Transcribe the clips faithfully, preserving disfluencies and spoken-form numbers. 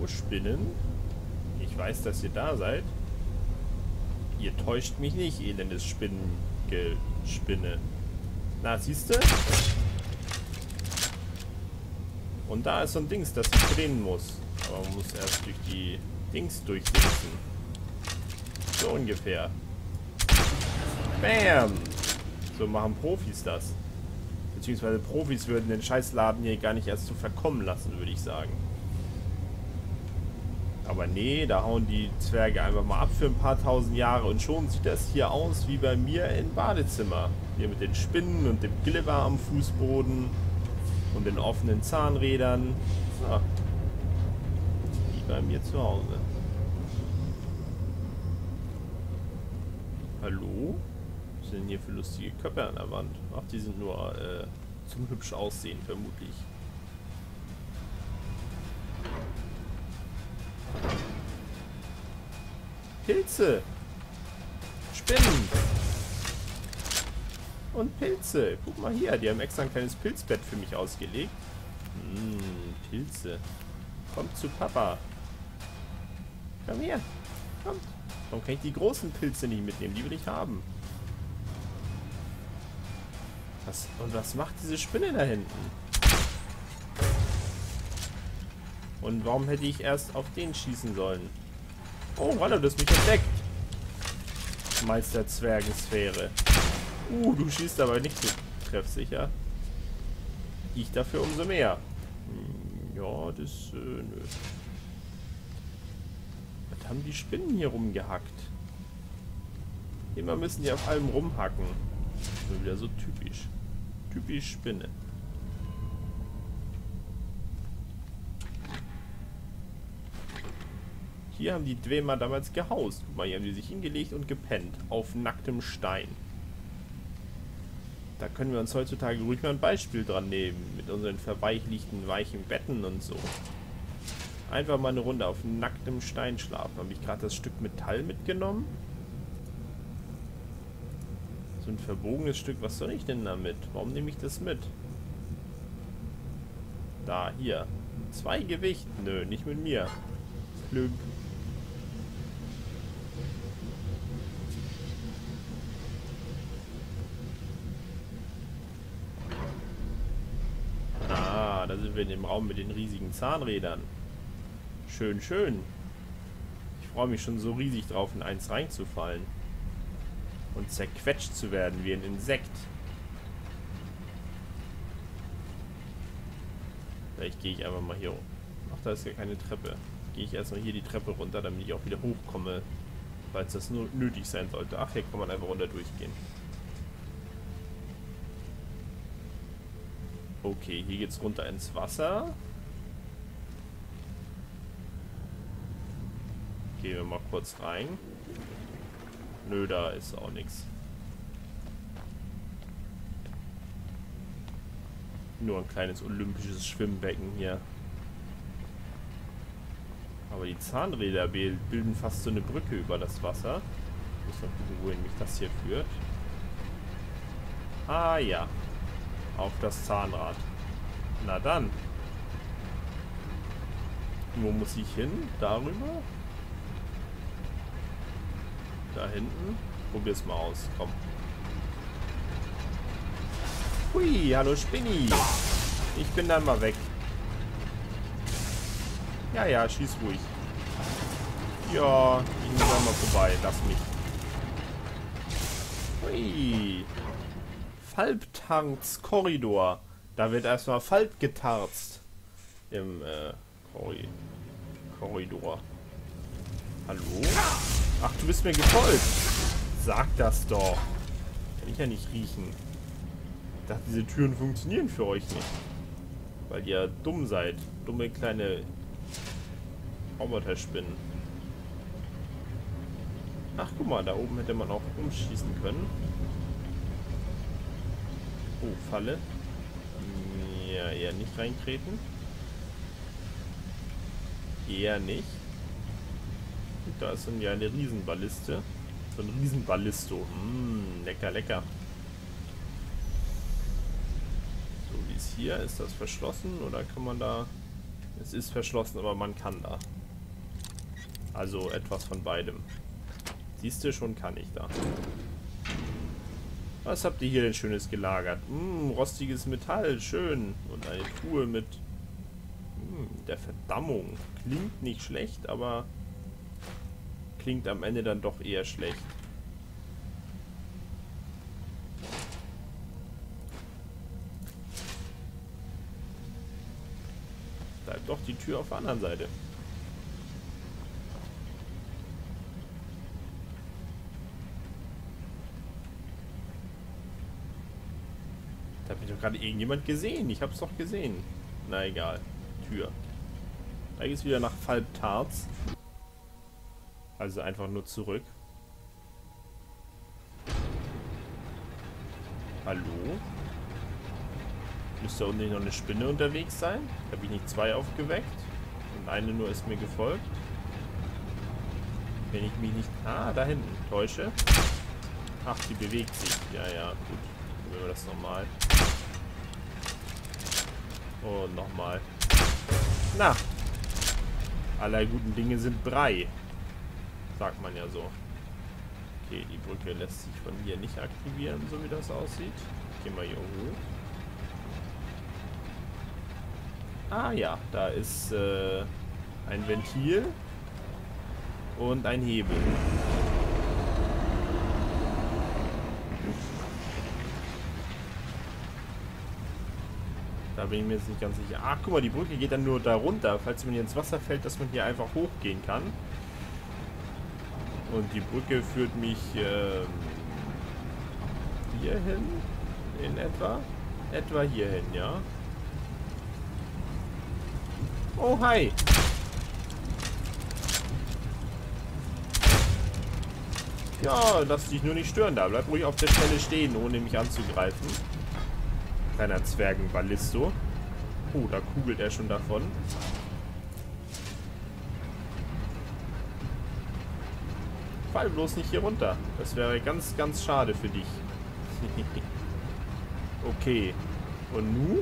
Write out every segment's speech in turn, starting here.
Spinnen. Ich weiß, dass ihr da seid. Ihr täuscht mich nicht, elendes Spinnengespinne. Na, siehst du? Und da ist so ein Dings, das ich drehen muss. Aber man muss erst durch die Dings durchsetzen. So ungefähr. Bam! So machen Profis das. Beziehungsweise Profis würden den Scheißladen hier gar nicht erst zu verkommen lassen, würde ich sagen. Aber nee, da hauen die Zwerge einfach mal ab für ein paar tausend Jahre und schon sieht das hier aus wie bei mir im Badezimmer. Hier mit den Spinnen und dem Glibber am Fußboden und den offenen Zahnrädern. Ja. Wie bei mir zu Hause. Hallo? Was sind denn hier für lustige Köpfe an der Wand? Ach, die sind nur äh, zum hübsch aussehen, vermutlich. Pilze! Spinnen! Und Pilze! Guck mal hier, die haben extra ein kleines Pilzbett für mich ausgelegt. Hm, Pilze. Kommt zu Papa. Komm her. Kommt. Warum kann ich die großen Pilze nicht mitnehmen? Die will ich haben. Was, und was macht diese Spinne da hinten? Und warum hätte ich erst auf den schießen sollen? Oh, warte, du hast mich entdeckt. Meister Zwergensphäre. Uh, du schießt aber nicht so treffsicher. Ich dafür umso mehr. Hm, ja, das, äh, nö. Was haben die Spinnen hier rumgehackt? Immer müssen die auf allem rumhacken. Das ist wieder so typisch. Typisch Spinne. Hier haben die Dwemer damals gehaust. Guck mal, hier haben die sich hingelegt und gepennt. Auf nacktem Stein. Da können wir uns heutzutage ruhig mal ein Beispiel dran nehmen. Mit unseren verweichlichten, weichen Betten und so. Einfach mal eine Runde auf nacktem Stein schlafen. Habe ich gerade das Stück Metall mitgenommen? So ein verbogenes Stück. Was soll ich denn damit? Warum nehme ich das mit? Da, hier. Zwei Gewicht. Nö, nicht mit mir. Glück. Ah, da sind wir in dem Raum mit den riesigen Zahnrädern. Schön, schön. Ich freue mich schon so riesig drauf, in eins reinzufallen. Und zerquetscht zu werden wie ein Insekt. Vielleicht gehe ich einfach mal hier. Ach, da ist ja keine Treppe. Gehe ich erstmal hier die Treppe runter, damit ich auch wieder hochkomme. Falls das nur nötig sein sollte. Ach, hier kann man einfach runter durchgehen. Okay, hier geht's runter ins Wasser. Gehen wir mal kurz rein. Nö, da ist auch nichts. Nur ein kleines olympisches Schwimmbecken hier. Aber die Zahnräder bilden fast so eine Brücke über das Wasser. Ich muss mal gucken, wohin mich das hier führt. Ah ja. Auf das Zahnrad. Na dann. Wo muss ich hin? Darüber? Da hinten? Probier's mal aus. Komm. Hui, hallo Spinni. Ich bin dann mal weg. Ja, ja, schieß ruhig. Ja, ich muss mal vorbei. Lass mich. Hui. Falbtanks Korridor. Da wird erstmal Falb getarzt. Im äh, Korri Korridor. Hallo? Ach, du bist mir gefolgt. Sag das doch. Kann ich ja nicht riechen. Ich dachte, diese Türen funktionieren für euch nicht. Weil ihr dumm seid. Dumme kleine Roboterspinnen. Ach, guck mal, da oben hätte man auch umschießen können. Oh, Falle. Ja, eher nicht reintreten. Eher nicht. Und da ist dann ja eine Riesenballiste. So ein Riesenballisto. Mmh, lecker, lecker. So, wie ist hier? Ist das verschlossen oder kann man da... Es ist verschlossen, aber man kann da. Also etwas von beidem. Siehst du, schon kann ich da. Was habt ihr hier denn Schönes gelagert? Hm, rostiges Metall, schön. Und eine Truhe mit hm, der Verdammung. Klingt nicht schlecht, aber klingt am Ende dann doch eher schlecht. Bleibt doch die Tür auf der anderen Seite. Da habe ich doch gerade irgendjemand gesehen. Ich habe es doch gesehen. Na egal. Tür. Da geht es wieder nach Falbtarz. Also einfach nur zurück. Hallo? Müsste da unten nicht noch eine Spinne unterwegs sein? Habe ich nicht zwei aufgeweckt? Und eine nur ist mir gefolgt. Wenn ich mich nicht... Ah, da hinten. Täusche. Ach, die bewegt sich. Ja, ja, gut. Probieren wir das nochmal. Und nochmal. Na. Aller guten Dinge sind drei. Sagt man ja so. Okay, die Brücke lässt sich von hier nicht aktivieren, so wie das aussieht. Gehen wir hier hoch. Ah ja, da ist äh, ein Ventil und ein Hebel. Da bin ich mir jetzt nicht ganz sicher. Ach, guck mal, die Brücke geht dann nur da runter, falls man hier ins Wasser fällt, dass man hier einfach hochgehen kann. Und die Brücke führt mich äh, hier hin, in etwa. Etwa hier hin, ja. Oh, hi. Ja, lass dich nur nicht stören da. Bleib ruhig auf der Stelle stehen, ohne mich anzugreifen. Kleiner Zwergenballisto. Oh, da kugelt er schon davon. Fall bloß nicht hier runter. Das wäre ganz, ganz schade für dich. Okay. Und nu?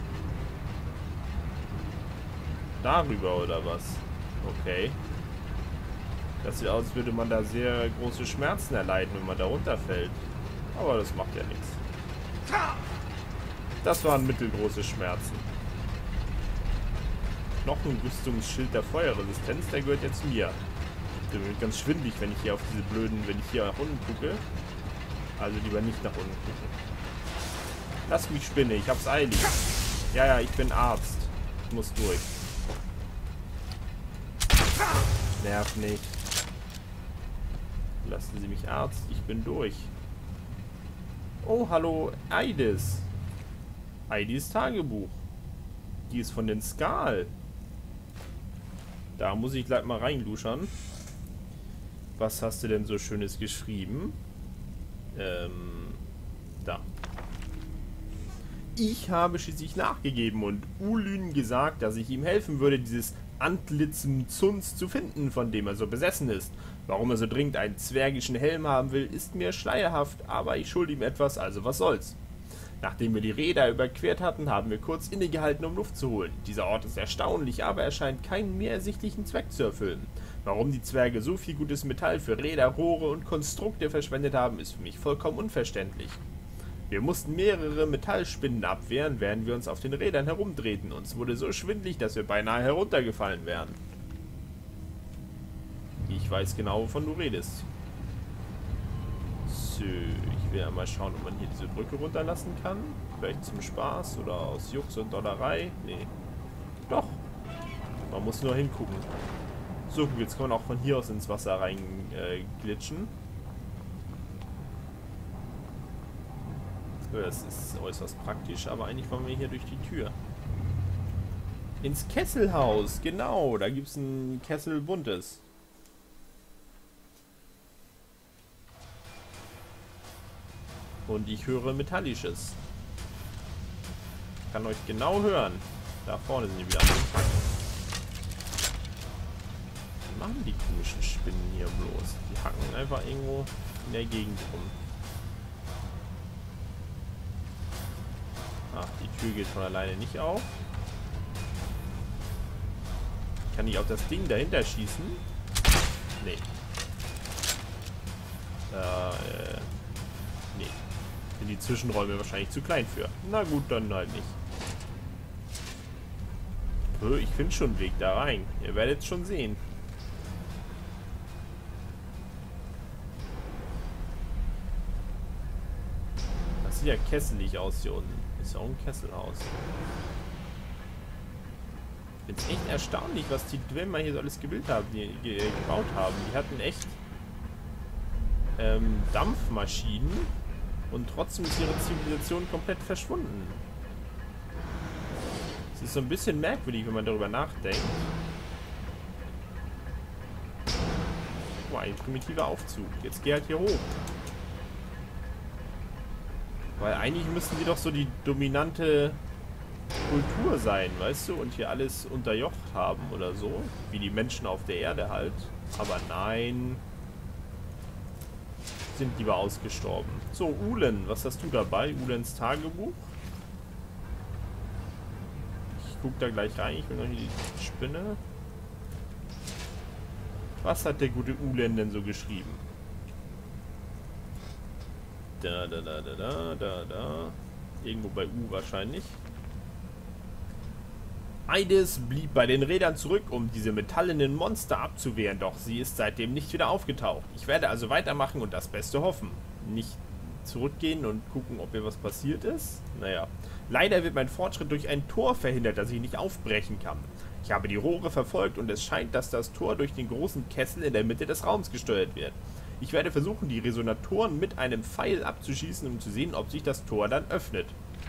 Darüber oder was? Okay. Das sieht aus, als würde man da sehr große Schmerzen erleiden, wenn man da runterfällt. Aber das macht ja nichts. Das waren mittelgroße Schmerzen. Knochenrüstungsschild der Feuerresistenz, der gehört jetzt mir. Ich bin ganz schwindelig, wenn ich hier auf diese blöden, wenn ich hier nach unten gucke. Also lieber nicht nach unten gucken. Lass mich spinnen, ich hab's eilig. Ja, ja, ich bin Arzt. Ich muss durch. Nerv nicht. Lassen Sie mich Arzt, ich bin durch. Oh, hallo, Eidis. Eidis Tagebuch. Die ist von den Skal. Da muss ich gleich mal reinluschern. Was hast du denn so Schönes geschrieben? Ähm, da. Ich habe schließlich nachgegeben und Ulyn gesagt, dass ich ihm helfen würde, dieses Antlitz Mzunz zu finden, von dem er so besessen ist. Warum er so dringend einen zwergischen Helm haben will, ist mir schleierhaft, aber ich schulde ihm etwas, also was soll's. Nachdem wir die Räder überquert hatten, haben wir kurz innegehalten, um Luft zu holen. Dieser Ort ist erstaunlich, aber er scheint keinen mehr ersichtlichen Zweck zu erfüllen. Warum die Zwerge so viel gutes Metall für Räder, Rohre und Konstrukte verschwendet haben, ist für mich vollkommen unverständlich. Wir mussten mehrere Metallspinnen abwehren, während wir uns auf den Rädern herumdrehten. Uns wurde so schwindelig, dass wir beinahe heruntergefallen wären. Ich weiß genau, wovon du redest. So, ich will einmal schauen, ob man hier diese Brücke runterlassen kann. Vielleicht zum Spaß oder aus Jux und Dollerei. Nee. Doch. Man muss nur hingucken. So, jetzt kann man auch von hier aus ins Wasser rein äh, glitschen. Das ist äußerst praktisch, aber eigentlich wollen wir hier durch die Tür. Ins Kesselhaus, genau. Da gibt es ein Kessel Buntes. Und ich höre Metallisches. Ich kann euch genau hören. Da vorne sind die wieder am Packen. Was machen die komischen Spinnen hier bloß? Die hacken einfach irgendwo in der Gegend rum. Ach, die Tür geht von alleine nicht auf. Kann ich auf das Ding dahinter schießen? Nee. Da, äh, nee. Sind die Zwischenräume wahrscheinlich zu klein für. Na gut, dann halt nicht. Ich finde schon einen Weg da rein. Ihr werdet es schon sehen. Das sieht ja kesselig aus hier unten. Ist ja auch ein Kesselhaus. Ich finde es echt erstaunlich, was die Dwemer hier so alles gebildet haben, die, die, äh, gebaut haben. Die hatten echt ähm, Dampfmaschinen und trotzdem ist ihre Zivilisation komplett verschwunden. Das ist so ein bisschen merkwürdig, wenn man darüber nachdenkt. Oh, ein primitiver Aufzug. Jetzt geh halt hier hoch. Weil eigentlich müssten die doch so die dominante Kultur sein, weißt du? Und hier alles unterjocht haben oder so. Wie die Menschen auf der Erde halt. Aber nein. Sind lieber ausgestorben. So, Ulen, was hast du dabei? Ulens Tagebuch. Guck da gleich rein, ich will noch hier die Spinne. Was hat der gute Ulen denn so geschrieben? Da, da, da, da, da, da, da. Irgendwo bei U wahrscheinlich. Eides blieb bei den Rädern zurück, um diese metallenen Monster abzuwehren, doch sie ist seitdem nicht wieder aufgetaucht. Ich werde also weitermachen und das Beste hoffen. Nicht zurückgehen und gucken, ob hier was passiert ist. Naja. Leider wird mein Fortschritt durch ein Tor verhindert, das ich nicht aufbrechen kann. Ich habe die Rohre verfolgt und es scheint, dass das Tor durch den großen Kessel in der Mitte des Raums gesteuert wird. Ich werde versuchen, die Resonatoren mit einem Pfeil abzuschießen, um zu sehen, ob sich das Tor dann öffnet.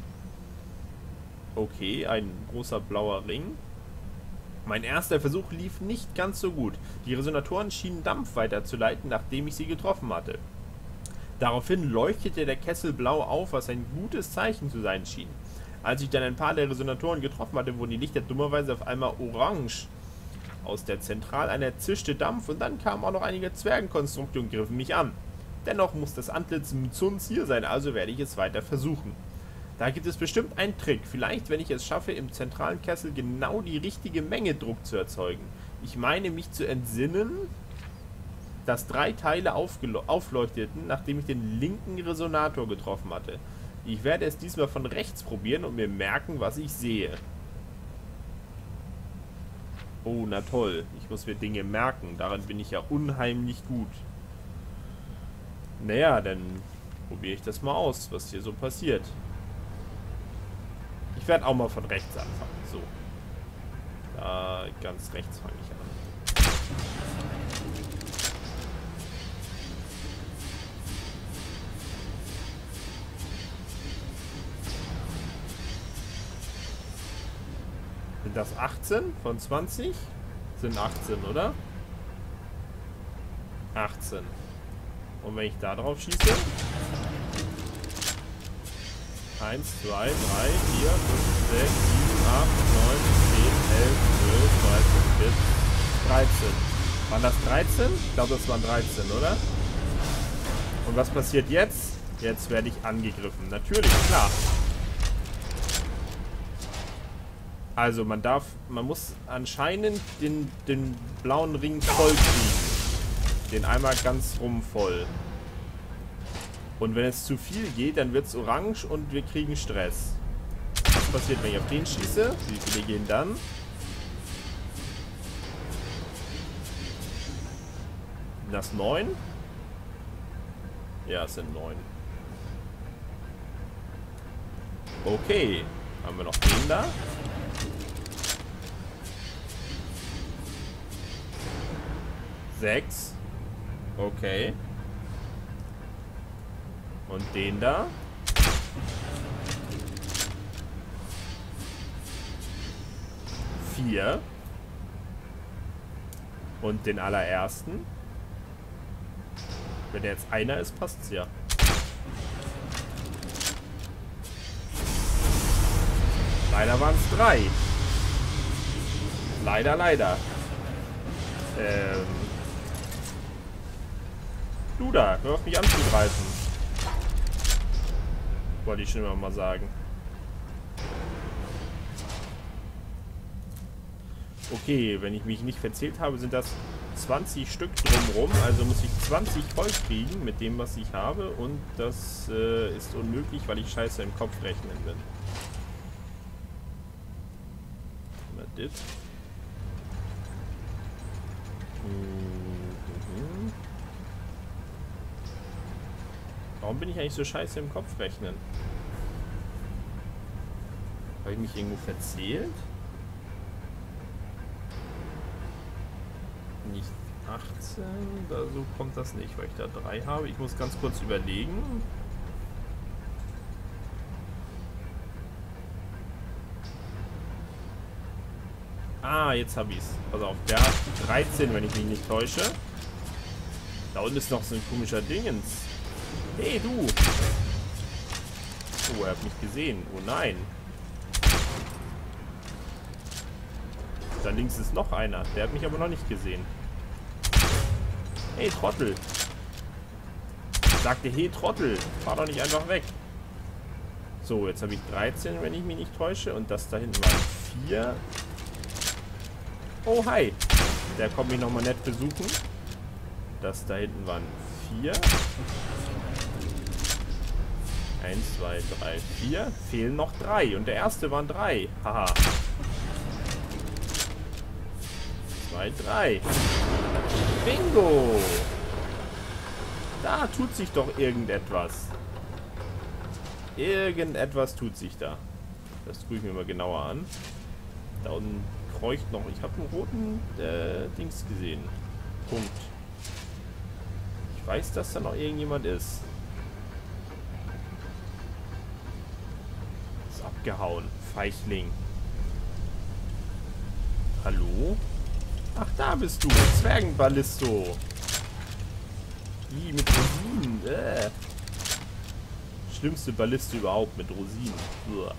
Okay, ein großer blauer Ring. Mein erster Versuch lief nicht ganz so gut. Die Resonatoren schienen Dampf weiterzuleiten, nachdem ich sie getroffen hatte. Daraufhin leuchtete der Kessel blau auf, was ein gutes Zeichen zu sein schien. Als ich dann ein paar der Resonatoren getroffen hatte, wurden die Lichter dummerweise auf einmal orange. Aus der Zentraleinheit zischte Dampf und dann kamen auch noch einige Zwergenkonstrukte und griffen mich an. Dennoch muss das Antlitz Mzuns hier sein, also werde ich es weiter versuchen. Da gibt es bestimmt einen Trick. Vielleicht, wenn ich es schaffe, im zentralen Kessel genau die richtige Menge Druck zu erzeugen. Ich meine, mich zu entsinnen, dass drei Teile aufleuchteten, nachdem ich den linken Resonator getroffen hatte. Ich werde es diesmal von rechts probieren und mir merken, was ich sehe. Oh, na toll. Ich muss mir Dinge merken. Daran bin ich ja unheimlich gut. Naja, dann probiere ich das mal aus, was hier so passiert. Ich werde auch mal von rechts anfangen. So. Da ganz rechts fange ich an. Sind das achtzehn von zwanzig? Sind achtzehn, oder? achtzehn. Und wenn ich da drauf schieße? eins, zwei, drei, vier, fünf, sechs, sieben, acht, neun, zehn, elf, zwölf, dreizehn, vierzehn, dreizehn. Waren das dreizehn? Ich glaube, das waren dreizehn, oder? Und was passiert jetzt? Jetzt werde ich angegriffen. Natürlich, klar. Also man darf, man muss anscheinend den, den blauen Ring voll kriegen. Den einmal ganz rum voll. Und wenn es zu viel geht, dann wird es orange und wir kriegen Stress. Was passiert, wenn ich auf den schieße? Wie viele gehen dann? Sind das neun? Ja, es sind neun. Okay. Haben wir noch den da? Sechs. Okay. Und den da. Vier. Und den allerersten. Wenn der jetzt einer ist, passt's ja. Leider waren es drei. Leider, leider. Ähm. Du da, hör auf mich anzugreifen. Wollte ich schon immer mal sagen. Okay, wenn ich mich nicht verzählt habe, sind das zwanzig Stück drumrum, also muss ich zwanzig voll kriegen mit dem, was ich habe. Und das äh, ist unmöglich, weil ich scheiße im Kopf rechnen bin. Mal dit. Mhm. Warum bin ich eigentlich so scheiße im Kopf rechnen? Habe ich mich irgendwo verzählt? Nicht achtzehn, da so kommt das nicht, weil ich da drei habe. Ich muss ganz kurz überlegen. Ah, jetzt habe ich es. Pass auf, der hat dreizehn, wenn ich mich nicht täusche. Da unten ist noch so ein komischer Dingens. Hey, du! Oh, er hat mich gesehen. Oh nein. Da links ist noch einer. Der hat mich aber noch nicht gesehen. Hey, Trottel. Ich sagte, hey, Trottel. Fahr doch nicht einfach weg. So, jetzt habe ich dreizehn, wenn ich mich nicht täusche. Und das da hinten waren vier. Oh, hi. Der kommt mich nochmal nett besuchen. Das da hinten waren vier. Eins, zwei, drei, vier. Fehlen noch drei. Und der erste waren drei. Haha. Zwei, drei. Bingo! Da tut sich doch irgendetwas. Irgendetwas tut sich da. Das tue ich mir mal genauer an. Da unten kreucht noch. Ich habe einen roten äh, Dings gesehen. Punkt. Ich weiß, dass da noch irgendjemand ist. Ist abgehauen. Feichling. Hallo? Ach, da bist du. Zwergenballisto. Wie, mit Rosinen. Äh. Schlimmste Balliste überhaupt mit Rosinen. Uah.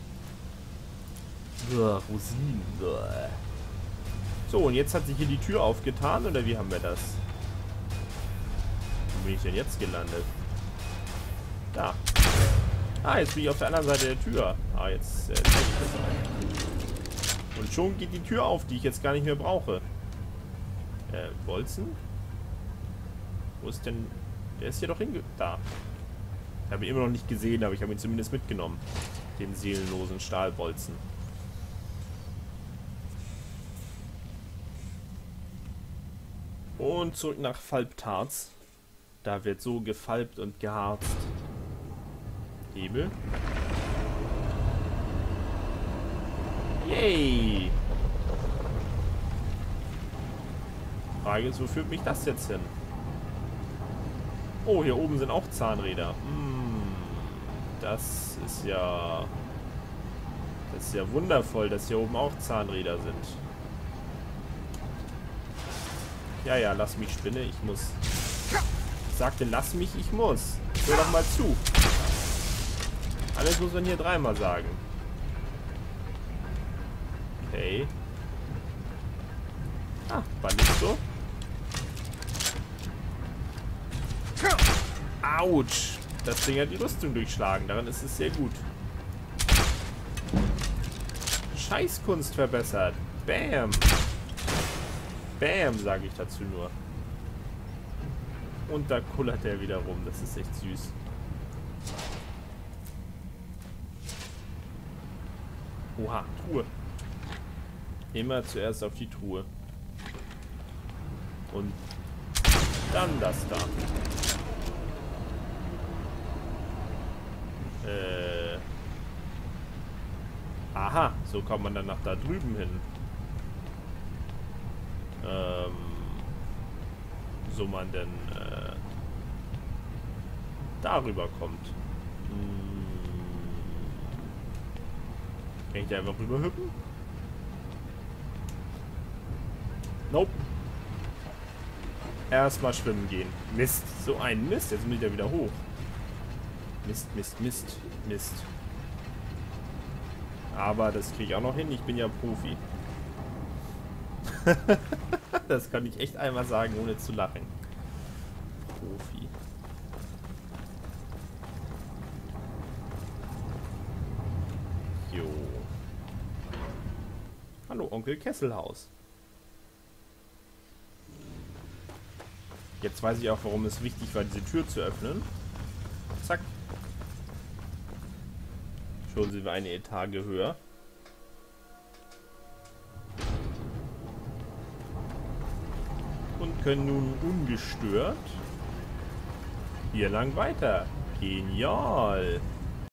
Uah, Rosinen. Uah. So, und jetzt hat sich hier die Tür aufgetan, oder wie haben wir das? Wo bin ich denn jetzt gelandet? Da. Ah, jetzt bin ich auf der anderen Seite der Tür. Ah, jetzt äh, zeige ich das mal. Und schon geht die Tür auf, die ich jetzt gar nicht mehr brauche. Äh, Bolzen? Wo ist denn... Der ist hier doch hinge... Da. Ich habe ihn immer noch nicht gesehen, aber ich habe ihn zumindest mitgenommen. Den seelenlosen Stahlbolzen. Und zurück nach Falbtarz. Da wird so gefalbt und geharzt. Hebel. Yay! Frage ist, wo führt mich das jetzt hin? Oh, hier oben sind auch Zahnräder. Hm, das ist ja... Das ist ja wundervoll, dass hier oben auch Zahnräder sind. Ja, ja, lass mich spinne, ich muss. Ich sagte, lass mich, ich muss. Hör doch mal zu. Alles muss man hier dreimal sagen. Okay. Ah, Ballisto. Autsch. Das Ding hat die Rüstung durchschlagen. Daran ist es sehr gut. Scheißkunst verbessert. Bam. Bam, sage ich dazu nur. Und da kullert er wieder rum. Das ist echt süß. Oha, Truhe. Immer zuerst auf die Truhe. Und dann das da. Äh. Aha, so kommt man dann nach da drüben hin. Ähm. So man denn äh, darüber kommt. Hm. Kann ich da einfach rüber hüpfen? Nope. Erstmal schwimmen gehen. Mist. So ein Mist. Jetzt muss ich da wieder hoch. Mist, Mist, Mist, Mist. Aber das kriege ich auch noch hin. Ich bin ja Profi. Das kann ich echt einmal sagen, ohne zu lachen. Profi. Jo. Hallo, Onkel Kesselhaus. Jetzt weiß ich auch, warum es wichtig war, diese Tür zu öffnen. Zack. Schon sind wir eine Etage höher. Und können nun ungestört hier lang weiter. Genial.